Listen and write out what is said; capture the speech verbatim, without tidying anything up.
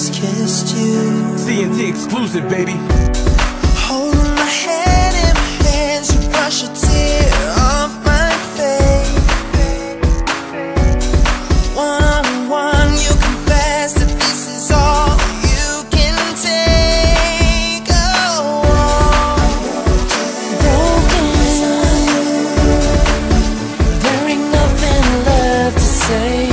just kissed you. C N T exclusive, baby. Holding my head in my hands, you brush a tear off my face. One on one, you confess that this is all you can take. Oh, broken, there ain't nothing left to say.